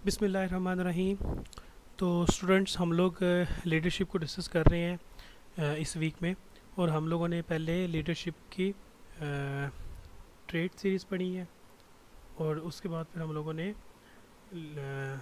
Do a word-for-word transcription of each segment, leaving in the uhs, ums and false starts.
बिस्मिल्लाहिर्रहमानिर्रहीम। तो स्टूडेंट्स, हम लोग लीडरशिप को डिस्कस कर रहे हैं अ, इस वीक में। और हम लोगों ने पहले लीडरशिप की ट्रेड सीरीज़ पढ़ी है, और उसके बाद फिर हम लोगों ने ल-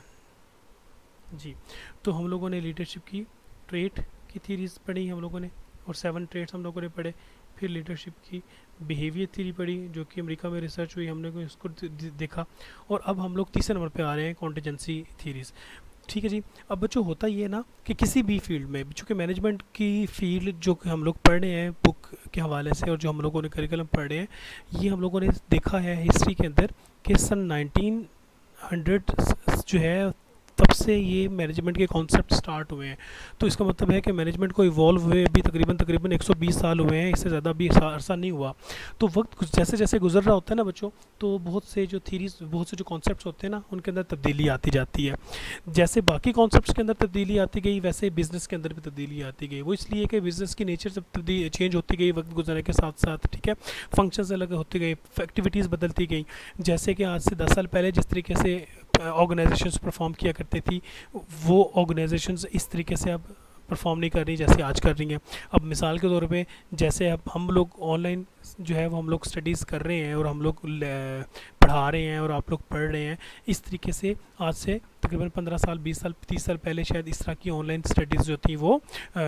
जी तो हम लोगों ने लीडरशिप की ट्रेट की थीरीज़ पढ़ी हम लोगों ने, और सेवन ट्रेट्स हम लोगों ने पढ़े। फिर लीडरशिप की बिहेवियर थ्योरी पढ़ी, जो कि अमेरिका में रिसर्च हुई, हमने को इसको दे- दे- देखा। और अब हम लोग तीसरे नंबर पे आ रहे हैं, कॉन्टीजेंसी थीरीज़। ठीक है जी। अब बच्चों, होता ये है ना कि किसी भी फील्ड में, चूँकि मैनेजमेंट की फील्ड जो कि हम लोग पढ़ रहे हैं बुक के हवाले से, और जो हम लोगों ने करिकुलम पढ़ रहे हैं, ये हम लोगों ने देखा है हिस्ट्री के अंदर कि सन नाइनटीन हंड्रेड जो है, तब से ये मैनेजमेंट के कॉन्सेप्ट स्टार्ट हुए हैं। तो इसका मतलब है कि मैनेजमेंट को इवॉल्व हुए अभी तकरीबन तकरीबन एक सौ बीस साल हुए हैं, इससे ज़्यादा भी अरसा नहीं हुआ। तो वक्त कुछ जैसे जैसे गुजर रहा होता है ना बच्चों, तो बहुत से जो थीरीज, बहुत से जो कॉन्सेप्ट्स होते हैं ना, उनके अंदर तब्दीली आती जाती है। जैसे बाकी कॉन्सेप्ट्स के अंदर तब्दीली आती गई, वैसे बिज़नेस के अंदर भी तब्दीली आती गई। वो इसलिए कि बिज़नेस की नेचर जब तब्दीली चेंज होती गई वक्त गुजरने के साथ साथ, ठीक है, फंक्शंस अलग होते गए, एक्टिविटीज़ बदलती गई। जैसे कि आज से दस साल पहले जिस तरीके से ऑर्गेनाइजेशंस परफॉर्म किया करती थी, वो ऑर्गेनाइजेशंस इस तरीके से अब परफॉर्म नहीं कर रही जैसे आज कर रही हैं। अब मिसाल के तौर पे, जैसे अब हम लोग ऑनलाइन जो है वो हम लोग स्टडीज़ कर रहे हैं, और हम लोग ल- पढ़ा रहे हैं, और आप लोग पढ़ रहे हैं। इस तरीके से आज से तकरीबन पंद्रह साल, बीस साल, तीस साल पहले शायद इस तरह की ऑनलाइन स्टडीज़ जो थी वो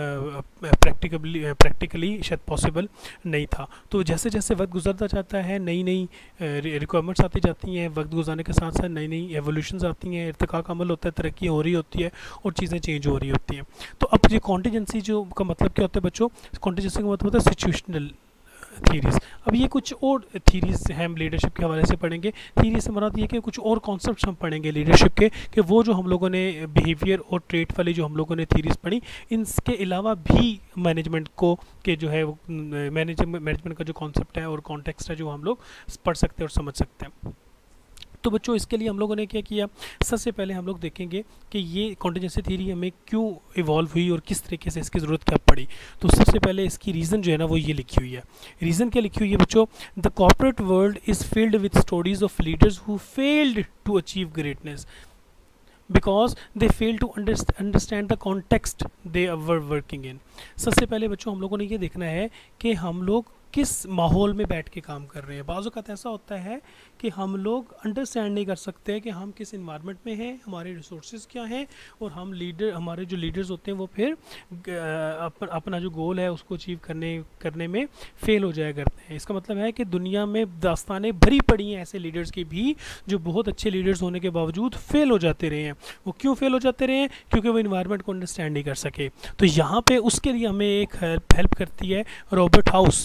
प्रैक्टिकली प्रैक्टिकली शायद पॉसिबल नहीं था। तो जैसे जैसे वक्त गुजरता जाता है, नई नई रिक्वायरमेंट्स आती जाती हैं, वक्त गुजरने के साथ साथ नई नई एवोल्यूशंस आती हैं, इर्तिका का अमल होता है, तरक्की हो रही होती है, और चीज़ें चेंज हो रही होती हैं। तो अब ये कॉन्टीजेंसी जो का मतलब क्या होता है बच्चों? कॉन्टीजेंसी का मतलब होता है सिचुएशनल थीरीज़। अब ये कुछ और थीरीज़ हैं, हम लीडरशिप के हवाले से पढ़ेंगे। थीरी से मराद ये कि कुछ और कॉन्सेप्ट्स हम पढ़ेंगे लीडरशिप के, कि वो जो हम लोगों ने बिहेवियर और ट्रेट वाली जो हम लोगों ने थीरीज़ पढ़ी, इनके अलावा भी मैनेजमेंट को के जो है वो मैनेजमेंट मैनेजमेंट का जो कॉन्सेप्ट है और कॉन्टेक्स्ट है, जो हम लोग पढ़ सकते हैं और समझ सकते हैं। तो बच्चों, इसके लिए हम लोगों ने क्या किया? सबसे पहले हम लोग देखेंगे कि ये कॉन्टीजेंसी थ्योरी हमें क्यों इवॉल्व हुई और किस तरीके से इसकी ज़रूरत कब पड़ी। तो सबसे पहले इसकी रीज़न जो है ना, वो ये लिखी हुई है। रीज़न क्या लिखी हुई है बच्चों? The corporate world is filled with stories of leaders who failed to achieve greatness because they fail to understand the context they were working in. सबसे पहले बच्चों, हम लोगों ने ये देखना है कि हम लोग किस माहौल में बैठ के काम कर रहे हैं। बाज़ औक़ात ऐसा होता है कि हम लोग अंडरस्टैंड नहीं कर सकते कि हम किस इन्वायरमेंट में हैं, हमारे रिसोर्सेज क्या हैं, और हम लीडर हमारे जो लीडर्स होते हैं वो फिर अप, अपना जो गोल है उसको अचीव करने करने में फ़ेल हो जाया करते हैं। इसका मतलब है कि दुनिया में दास्तानें भरी पड़ी हैं ऐसे लीडर्स की भी, जो बहुत अच्छे लीडर्स होने के बावजूद फ़ेल हो जाते रहे हैं। वो क्यों फ़ेल हो जाते रहे हैं? क्योंकि वो इन्वायरमेंट को अंडरस्टैंड नहीं कर सके। तो यहाँ पे उसके लिए हमें एक हेल्प हेल्प करती है रॉबर्ट हाउस।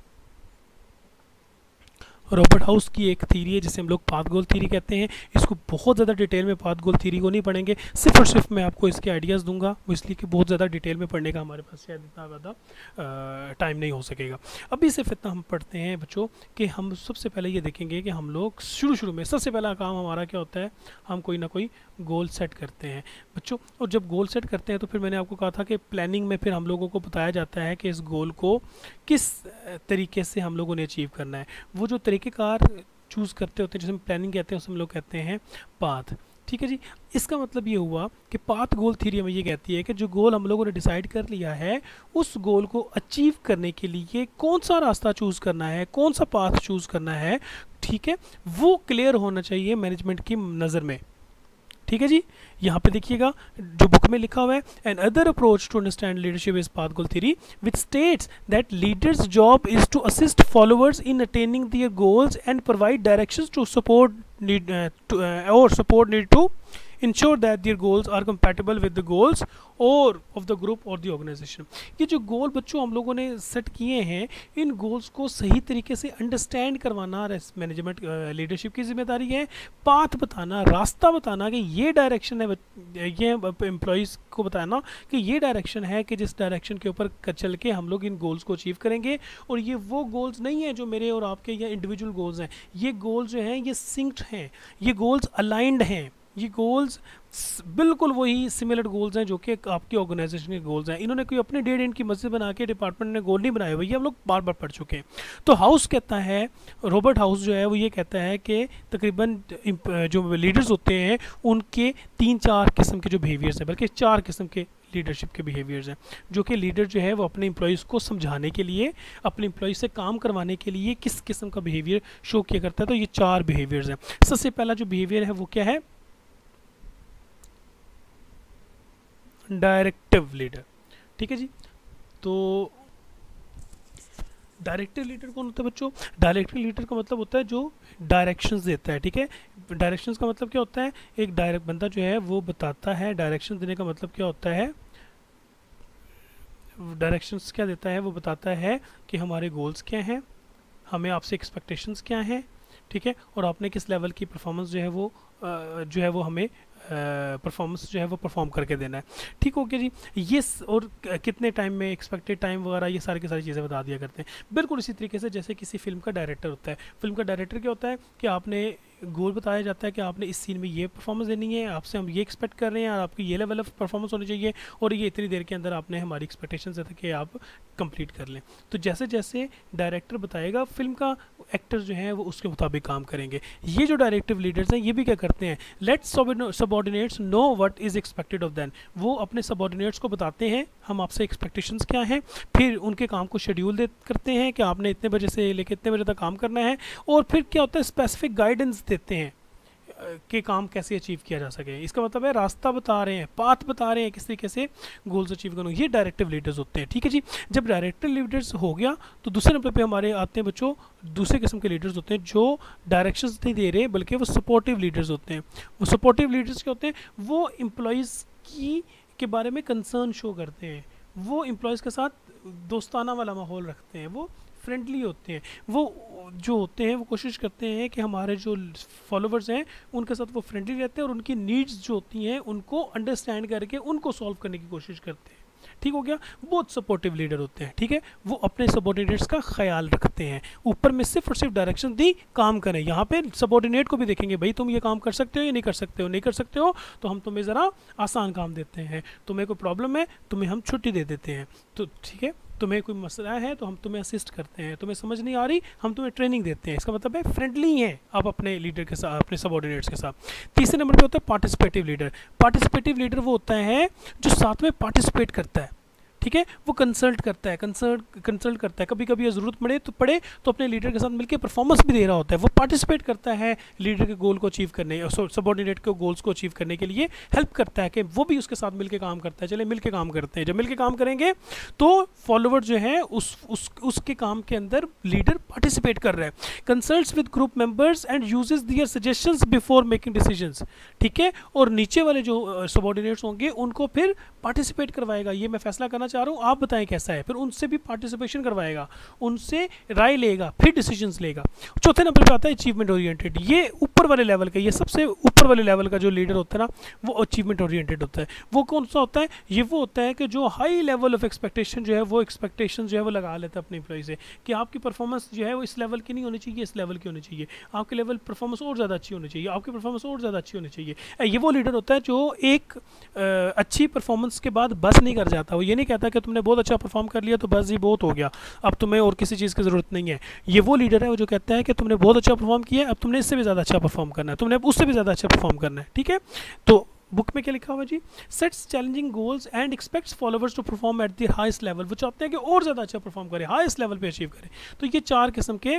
रॉबर्ट हाउस की एक थीरी है जिसे हम लोग पाथ गोल थीरी कहते हैं। इसको बहुत ज़्यादा डिटेल में पाथ गोल थीरी को नहीं पढ़ेंगे, सिर्फ और सिर्फ मैं आपको इसके आइडियाज़ दूंगा, वो इसलिए कि बहुत ज़्यादा डिटेल में पढ़ने का हमारे पास शायद इतना ज़्यादा टाइम नहीं हो सकेगा। अभी सिर्फ इतना हम पढ़ते हैं बच्चों कि हम सबसे पहले ये देखेंगे कि हम लोग शुरू शुरू में सबसे पहला काम हमारा क्या होता है? हम कोई ना कोई गोल सेट करते हैं बच्चों। और जब गोल सेट करते हैं तो फिर मैंने आपको कहा था कि प्लानिंग में फिर हम लोगों को बताया जाता है कि इस गोल को किस तरीके से हम लोगों ने अचीव करना है। वो जो तरीक़ेकार चूज़ करते होते हैं, जिसे हम प्लानिंग कहते हैं, उसे हम लोग कहते हैं पाथ। ठीक है जी। इसका मतलब ये हुआ कि पाथ गोल थ्योरी हमें ये कहती है कि जो गोल हम लोगों ने डिसाइड कर लिया है, उस गोल को अचीव करने के लिए कौन सा रास्ता चूज़ करना है, कौन सा पाथ चूज़ करना है, ठीक है, वो क्लियर होना चाहिए मैनेजमेंट की नज़र में। ठीक है जी। यहाँ पे देखिएगा जो बुक में लिखा हुआ है, another approach to understand leadership is path goal theory which states that leaders job is to assist followers in attaining their goals and provide directions to support need और support need to ensure that their goals are compatible with the goals or of the group or the organization। ये जो गोल बच्चों हम लोगों ने set किए हैं, इन goals को सही तरीके से अंडरस्टैंड करवाना मैनेजमेंट लीडरशिप की जिम्मेदारी है। पाथ बताना, रास्ता बताना कि ये डायरेक्शन है, ये एम्प्लॉयज़ को बताना कि ये डायरेक्शन है कि जिस डायरेक्शन के ऊपर चल के हम लोग इन गोल्स को अचीव करेंगे। और ये वो गोल्स नहीं है जो मेरे और आपके या इंडिविजुअल गोल्स हैं, ये गोल्स जो हैं ये सिंक्ड हैं, ये गोल्स अलाइंड हैं। ये गोल्स बिल्कुल वही सिमिलर गोल्स हैं जो कि आपकी ऑर्गेनाइजेशन के गोल्स हैं। इन्होंने कोई अपने डेढ़ इंच की मस्जिद बना के डिपार्टमेंट ने गोल नहीं बनाए हुए, ये हम लोग बार बार पढ़ चुके हैं। तो हाउस कहता है, रॉबर्ट हाउस जो है वो ये कहता है कि तकरीबन जो लीडर्स होते हैं उनके तीन चार किस्म के जो बिहेवियर्स हैं, बल्कि चार किस्म के लीडरशिप के बिहेवियर्स हैं, जो कि लीडर जो है वो अपने एम्प्लॉयज़ को समझाने के लिए, अपने एम्प्लॉयज़ से काम करवाने के लिए किस किस्म का बिहेवियर शो किया करता है। तो ये चार बिहेवियर्स हैं। सबसे पहला जो बिहेवियर है वो क्या है? Directive leader. ठीक है जी। तो डायरेक्टिव लीडर कौन होता है बच्चों? डायरेक्टिव लीडर का मतलब होता है जो डायरेक्शंस देता है। ठीक है, डायरेक्शंस का मतलब क्या होता है? एक डायरेक्ट बंदा जो है वो बताता है। डायरेक्शन देने का मतलब क्या होता है? डायरेक्शंस क्या देता है? वो बताता है कि हमारे गोल्स क्या हैं, हमें आपसे एक्सपेक्टेशंस क्या हैं, ठीक है, और आपने किस लेवल की परफॉर्मेंस जो है वो जो है वो हमें परफॉर्मेंस uh, जो है वो परफॉर्म करके देना है। ठीक हो गया जी। ये और कितने टाइम में, एक्सपेक्टेड टाइम वगैरह, ये सारी की सारी चीज़ें बता दिया करते हैं। बिल्कुल इसी तरीके से जैसे किसी फिल्म का डायरेक्टर होता है। फिल्म का डायरेक्टर क्या होता है कि आपने गोल बताया जाता है कि आपने इस सीन में ये परफॉर्मेंस देनी है, आपसे हम ये एक्सपेक्ट कर रहे हैं, और आपकी ये लेवल ऑफ परफॉर्मेंस होनी चाहिए, और ये इतनी देर के अंदर आपने हमारी एक्सपेक्टेशन से कि आप कंप्लीट कर लें। तो जैसे जैसे डायरेक्टर बताएगा, फिल्म का एक्टर्स जो हैं वो उसके मुताबिक काम करेंगे। ये जो डायरेक्टिव लीडर्स हैं ये भी क्या करते हैं? Let subordinates know what is expected of them. वो अपने सबऑर्डिनेट्स को बताते हैं हम आपसे एक्सपेक्टेशंस क्या हैं, फिर उनके काम को शेड्यूल दे करते हैं कि आपने इतने बजे से लेकर इतने बजे तक काम करना है, और फिर क्या होता है स्पेसिफिक गाइडेंस देते हैं कि काम कैसे अचीव किया जा सके। इसका मतलब है रास्ता बता रहे हैं, पाथ बता रहे हैं किस तरीके से गोल्स अचीव करना। ये डायरेक्टिव लीडर्स होते हैं। ठीक है जी। जब डायरेक्टिव लीडर्स हो गया तो दूसरे नंबर पे हमारे आते हैं बच्चों दूसरे किस्म के लीडर्स होते हैं जो डायरेक्शंस नहीं दे रहे बल्कि वो सपोर्टिव लीडर्स होते हैं। वो सपोर्टिव लीडर्स क्या होते हैं? वो एम्प्लॉयज़ की के बारे में कंसर्न शो करते हैं, वो एम्प्लॉयज़ के साथ दोस्ताना वाला माहौल रखते हैं, वो फ्रेंडली होते हैं, वो जो होते हैं वो कोशिश करते हैं कि हमारे जो फॉलोवर्स हैं उनके साथ वो फ्रेंडली रहते हैं, और उनकी नीड्स जो होती हैं उनको अंडरस्टैंड करके उनको सॉल्व करने की कोशिश करते हैं। ठीक हो गया। बहुत सपोर्टिव लीडर होते हैं। ठीक है, वो अपने सबऑर्डिनेट्स का ख्याल रखते हैं, ऊपर में सिर्फ और सिर्फ डायरेक्शन दी काम करें। यहाँ पे सबऑर्डिनेट को भी देखेंगे, भाई तुम ये काम कर सकते हो या नहीं कर सकते हो, नहीं कर सकते हो तो हम तुम्हें ज़रा आसान काम देते हैं, तुम्हें कोई प्रॉब्लम है तुम्हें हम छुट्टी दे देते हैं, तो ठीक है, तुम्हें कोई मसला है तो हम तुम्हें असिस्ट करते हैं, तुम्हें समझ नहीं आ रही हम तुम्हें ट्रेनिंग देते हैं। इसका मतलब है फ्रेंडली हैं आप अपने लीडर के साथ, अपने सबऑर्डिनेट्स के साथ। तीसरे नंबर पे होता है पार्टिसिपेटिव लीडर। पार्टिसिपेटिव लीडर वो होता है जो साथ में पार्टिसिपेट करता है। ठीक है, वो कंसल्ट करता है, कंसल्ट कंसल्ट करता है, कभी कभी ज़रूरत पड़े तो पड़े तो अपने लीडर के साथ मिलकर परफॉर्मेंस भी दे रहा होता है। वो पार्टिसिपेट करता है लीडर के गोल को अचीव करने, सबऑर्डिनेट के गोल्स को अचीव करने के लिए हेल्प करता है कि वो भी उसके साथ मिलकर काम करता है। चले मिलकर काम करते हैं, जब मिलकर काम करेंगे तो फॉलोवर जो है उस, उस उसके काम के अंदर लीडर पार्टिसिपेट कर रहा है। Consults with group members and uses their suggestions before making decisions. ठीक है, और नीचे वाले जो सबऑर्डिनेट्स होंगे उनको फिर पार्टिसिपेट करवाएगा, ये मैं फैसला करना चाह रहा हूँ आप बताएं कैसा है, फिर उनसे भी पार्टिसिपेशन करवाएगा, उनसे राय लेगा, फिर डिसीजंस लेगा। चौथे नंबर पे आता है अचीवमेंट ओरिएंटेड। ये ऊपर वाले लेवल का, ये सबसे ऊपर वाले लेवल का जो लीडर होता है ना वो अचीवमेंट ओरिएंटेड होता है। वो कौन सा होता है? ये वो होता है कि जो हाई लेवल ऑफ एक्सपेक्टेशन जो है वो एक्सपेक्टेशन जो है वो लगा लेता है अपने एम्प्लॉय से कि आपकी परफॉर्मेंस जो है वो इस लेवल की नहीं होनी चाहिए, इस लेवल की होनी चाहिए, आपकी लेवल परफॉर्मेंस और ज़्यादा अच्छी होनी चाहिए, आपकी परफॉर्मेंस और ज़्यादा अच्छी होनी चाहिए। ये वो लीडर होता है जो एक अच्छी परफॉर्मेंस के बाद बस नहीं कर जाता। वो ये नहीं कहता कि तुमने बहुत अच्छा परफॉर्म कर लिया तो बस ये बहुत हो गया, अब तुम्हें और किसी चीज़ की ज़रूरत नहीं है। ये वो लीडर है वो जो कहता है कि तुमने बहुत अच्छा परफॉर्म किया, अब तुमने इससे भी ज़्यादा अच्छा परफॉर्म करना है, तुमने उससे भी ज़्यादा अच्छा परफॉर्म करना है। ठीक है, तो बुक में क्या लिखा हुआ जी? Sets challenging goals and expects followers to perform at the highest level. वो चाहते हैं कि और ज़्यादा अच्छा परफॉर्म करें, हाईएस्ट लेवल पे अचीव करें। तो ये चार किस्म के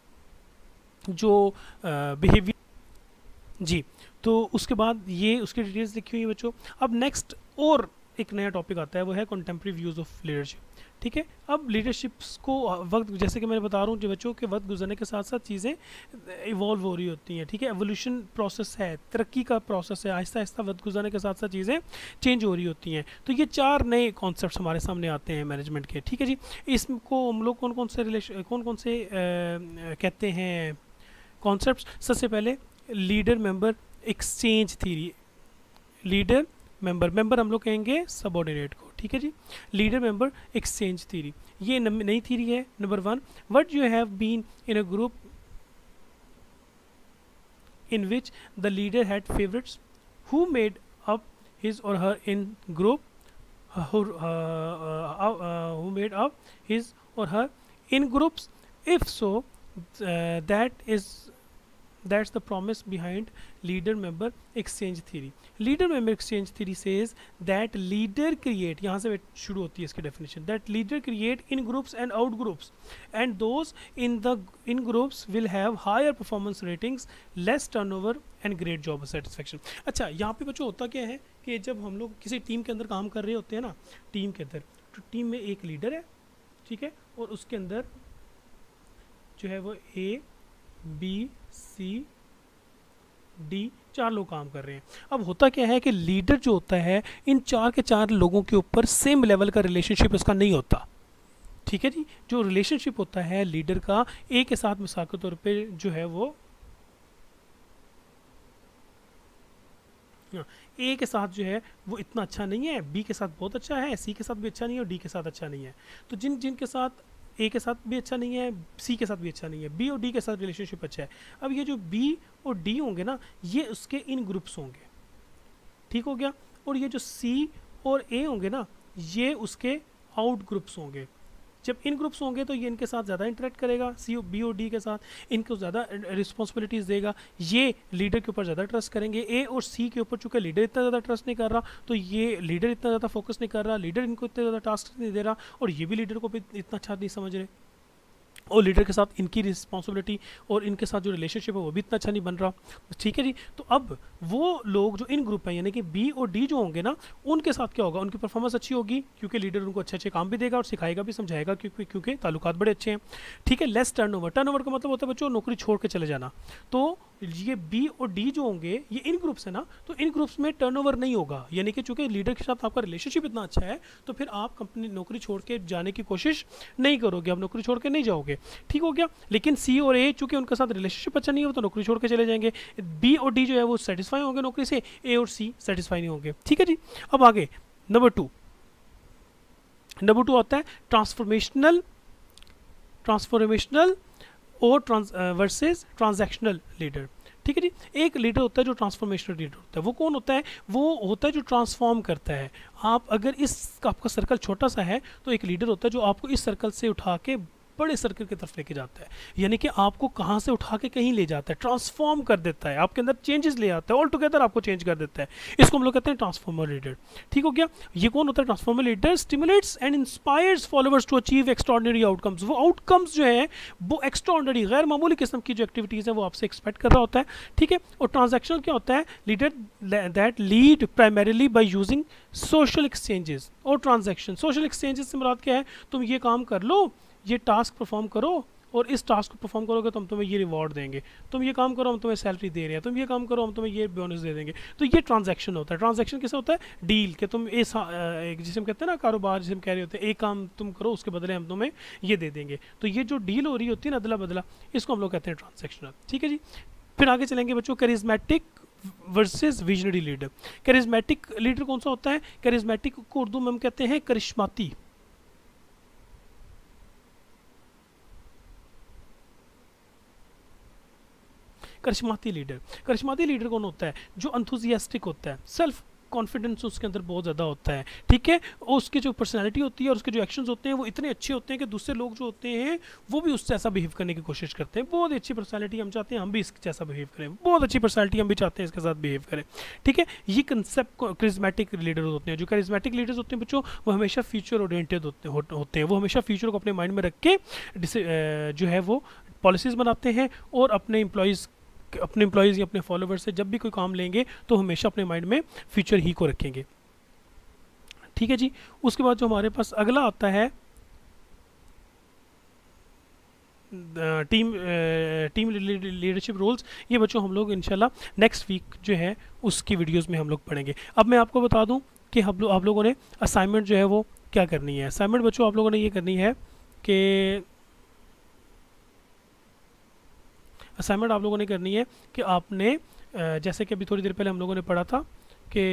जो बिहेवियर जी, तो उसके बाद ये उसकी डिटेल्स लिखी हुई है बच्चों। अब नेक्स्ट और एक नया टॉपिक आता है वो है कंटेम्प्रेरी व्यूज़ ऑफ लीडरशिप। ठीक है, अब लीडरशिप्स को वक्त, जैसे कि मैं बता रहा हूँ जो बच्चों के वक्त गुजरने के साथ साथ चीज़ें इवॉल्व हो रही होती हैं। ठीक है, एवोल्यूशन प्रोसेस है, तरक्की का प्रोसेस है, आहिस्ता आहिस्ता वक्त गुजरने के साथ साथ चीज़ें चेंज हो रही होती हैं। तो ये चार नए कॉन्सेप्ट्स हमारे सामने आते हैं मैनेजमेंट के। ठीक है जी, इसको हम लोग कौन कौन से रिलेशन कौन कौन से आ, कहते हैं कॉन्सेप्ट्स? सबसे पहले leader member exchange theory. Leader member member हम लोग कहेंगे सबऑर्डिनेट को। ठीक है जी, लीडर मेंबर एक्सचेंज थ्योरी ये नई थ्योरी है। Number one, what you have been in a group in which the leader had favourites who made up his or her in group, uh, who, uh, uh, uh, who made up his or her in groups? If so, uh, that is that's the promise behind leader member exchange theory. Leader member exchange theory says that leader create, यहाँ से शुरू होती है इसकी definition, that leader create in groups and out groups, and those in the in groups will have higher performance ratings, less turnover and great job satisfaction. अच्छा, यहाँ पे बच्चों होता क्या है कि जब हम लोग किसी टीम के अंदर काम कर रहे होते हैं ना, टीम के अंदर, तो टीम में एक लीडर है, ठीक है, और उसके अंदर जो है वो ए बी सी डी चार लोग काम कर रहे हैं. अब होता क्या है कि लीडर जो होता है इन चार के चार लोगों के ऊपर सेम लेवल का रिलेशनशिप उसका नहीं होता. ठीक है जी, जो रिलेशनशिप होता है लीडर का ए के साथ मिसाल के तौर पे जो है वो ए के साथ जो है वो इतना अच्छा नहीं है, बी के साथ बहुत अच्छा है, सी के साथ भी अच्छा नहीं है और डी के साथ अच्छा नहीं है. तो जिन जिन के साथ ए के साथ भी अच्छा नहीं है, सी के साथ भी अच्छा नहीं है, बी और डी के साथ रिलेशनशिप अच्छा है. अब ये जो बी और डी होंगे ना, ये उसके इन ग्रुप्स होंगे, ठीक हो गया. और ये जो सी और ए होंगे ना, ये उसके आउट ग्रुप्स होंगे. जब इन ग्रुप्स होंगे तो ये इनके साथ ज़्यादा इंटरेक्ट करेगा, सी बी और डी के साथ, इनको ज़्यादा रिस्पॉन्सिबिलिटीज़ देगा, ये लीडर के ऊपर ज़्यादा ट्रस्ट करेंगे. ए और सी के ऊपर चूँकि लीडर इतना ज़्यादा ट्रस्ट नहीं कर रहा, तो ये लीडर इतना ज़्यादा फोकस नहीं कर रहा, लीडर इनको इतने ज़्यादा टास्क नहीं दे रहा, और ये भी लीडर को भी इतना अच्छा नहीं समझ रहे, और लीडर के साथ इनकी रिस्पॉन्सिबिलिटी और इनके साथ जो रिलेशनशिप है वो भी इतना अच्छा नहीं बन रहा. ठीक है जी. तो अब वो लोग जो इन ग्रुप हैं यानी कि बी और डी जो होंगे ना, उनके साथ क्या होगा, उनकी परफॉर्मेंस अच्छी होगी क्योंकि लीडर उनको अच्छे अच्छे काम भी देगा और सिखाएगा भी, समझाएगा, क्योंकि क्योंकि ताल्लुकात बड़े अच्छे हैं. ठीक है. लेस टर्नओवर, टर्नओवर का मतलब होता है बच्चों नौकरी छोड़ के चले जाना. तो ये बी और डी जो होंगे ये इन ग्रुप्स है ना, तो इन ग्रुप्स में टर्नओवर नहीं होगा, यानी कि चूंकि लीडर के साथ आपका रिलेशनशिप इतना अच्छा है तो फिर आप कंपनी नौकरी छोड़ के जाने की कोशिश नहीं करोगे, आप नौकरी छोड़ के नहीं जाओगे. ठीक हो गया. लेकिन सी और ए चूंकि उनके साथ रिलेशनशिप अच्छा नहीं हो तो नौकरी छोड़ के चले जाएंगे. बी और डी जो है वो सेटिस्फाई होंगे नौकरी से, ए और सी सेटिस्फाई नहीं होंगे. ठीक है जी. अब आगे नंबर टू नंबर टू आता है ट्रांसफॉर्मेशनल ट्रांसफॉर्मेशनल और ट्रांस वर्सेस ट्रांजैक्शनल लीडर. ठीक है जी. एक लीडर होता है जो ट्रांसफॉर्मेशनल लीडर होता है. वो कौन होता है? वो होता है जो ट्रांसफॉर्म करता है. आप अगर इस आपका सर्कल छोटा सा है तो एक लीडर होता है जो आपको इस सर्कल से उठा के बड़े सर्कल की तरफ लेके जाता है, यानी कि आपको कहाँ से उठा के कहीं ले जाता है, ट्रांसफॉर्म कर देता है, आपके अंदर चेंजेस ले आता है, ऑल टुगेदर आपको चेंज कर देता है. इसको हम लोग कहते हैं ट्रांसफॉर्मर लीडर. ठीक हो गया. ये कौन होता है transformer leader? Stimulates and inspires followers to achieve extraordinary outcomes. वो आउटकम्स जो है वो एक्स्ट्राऑर्डिनरी गैर मामूली किस्म की जो एक्टिविटीज़ है वो आपसे एक्सपेक्ट कर रहा होता है. ठीक है. और ट्रांजैक्शनल क्या होता है? Leader that lead primarily by using social exchanges और ट्रांजैक्शन. सोशल एक्सचेंजेस से मुराद क्या है? तुम ये काम कर लो, ये टास्क परफॉर्म करो, और इस टास्क को परफॉर्म करोगे तो हम तुम्हें ये रिवॉर्ड देंगे, तुम ये काम करो हम तुम्हें सैलरी दे रहे हैं, तुम ये काम करो हम तुम्हें ये बोनस दे देंगे. तो ये ट्रांजैक्शन होता है. ट्रांजैक्शन कैसे होता है? डील के तुम इस जिसे हम कहते हैं ना कारोबार, जिसे हम कह रहे होते हैं एक काम तुम करो उसके बदले हम तुम्हें ये दे देंगे. तो ये जो डील हो रही होती है ना अदला बदला, इसको हम लोग कहते हैं ट्रांजैक्शनल. ठीक है जी. फिर आगे चलेंगे बच्चों. Charismatic versus visionary leader. Charismatic leader कौन सा होता है? करिज्मेटिक को उर्दू में हम कहते हैं करिश्माती. करिश्माती लीडर. करिश्माती लीडर कौन होता है? जो एंथुसियास्टिक होता है, सेल्फ कॉन्फिडेंस उसके अंदर बहुत ज़्यादा होता है. ठीक है. और उसकी जो पर्सनालिटी होती है और उसके जो एक्शंस होते हैं वो इतने अच्छे होते हैं कि दूसरे लोग जो होते हैं वो भी उससे ऐसा बिहेव करने की कोशिश करते हैं. बहुत अच्छी पर्सनालिटी हम चाहते हैं हम भी इसके जैसा बिहेव करें, बहुत अच्छी पर्सनालिटी हम भी चाहते हैं इसके साथ बिहेव करें. ठीक है. ये कंसेप्ट करिज्मेटिक लीडर होते हैं. जो करिज्मेटिक लीडर्स होते हैं बच्चों वो हमेशा फ्यूचर ओरिएंटेड होते होते हैं. वो हमेशा फ्यूचर को अपने माइंड में रख के जो है वो पॉलिसीज़ बनाते हैं और अपने एम्प्लॉयज़ अपने एम्प्लॉयज़ या अपने फॉलोवर्स से जब भी कोई काम लेंगे तो हमेशा अपने माइंड में फ्यूचर ही को रखेंगे. ठीक है जी. उसके बाद जो हमारे पास अगला आता है टीम टीम लीडरशिप रोल्स. ये बच्चों हम लोग इंशाल्लाह नेक्स्ट वीक जो है उसकी वीडियोस में हम लोग पढ़ेंगे. अब मैं आपको बता दूं कि हम लोग आप लोगों ने असाइनमेंट जो है वो क्या करनी है. असाइनमेंट बच्चों आप लोगों ने ये करनी है कि असाइनमेंट आप लोगों ने करनी है कि आपने जैसे कि अभी थोड़ी देर पहले हम लोगों ने पढ़ा था कि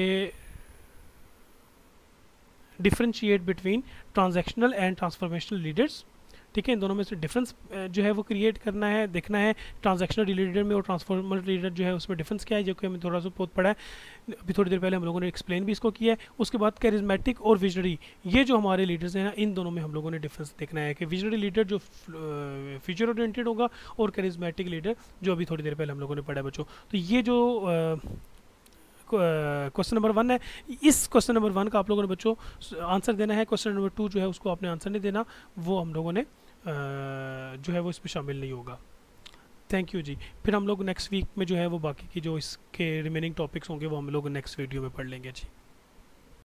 differentiate between transactional and transformational leaders. ठीक है। इन दोनों में से डिफरेंस जो है वो क्रिएट करना है, देखना है ट्रांजैक्शनल रिलेटेड में और ट्रांसफॉर्मर रिलेटेड जो है उसमें डिफरेंस क्या है, जो कि हमें थोड़ा सा बहुत पड़ा है अभी थोड़ी देर पहले हम लोगों ने एक्सप्लेन भी इसको किया है। उसके बाद कैरिज्मेटिक और विजनरी, ये जो हमारे लीडर्स हैं ना, इन दोनों में हम लोगों ने डिफरेंस देखना है कि विजनरी लीडर जो फ्यूचर ओरिएंटेड होगा और कैरिज्मेटिक लीडर जो अभी थोड़ी देर पहले हम लोगों ने पढ़ा है बच्चों। तो ये जो क्वेश्चन नंबर वन है, इस क्वेश्चन नंबर वन का आप लोगों ने बच्चों आंसर देना है। क्वेश्चन नंबर टू जो है उसको आपने आंसर नहीं देना, वो हम लोगों ने जो है वो इसमें शामिल नहीं होगा। थैंक यू जी। फिर हम लोग नेक्स्ट वीक में जो है वो बाकी की जो इसके रिमेनिंग टॉपिक्स होंगे वो हम लोग नेक्स्ट वीडियो में पढ़ लेंगे जी।